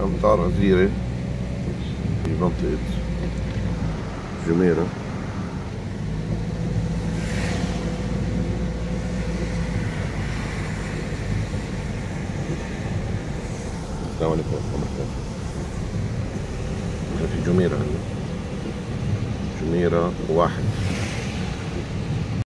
أمطار غزيرة في منطقة جميرة. السلام عليكم ورحمة الله وبركاته. في جميرة هلا، جميرة واحد.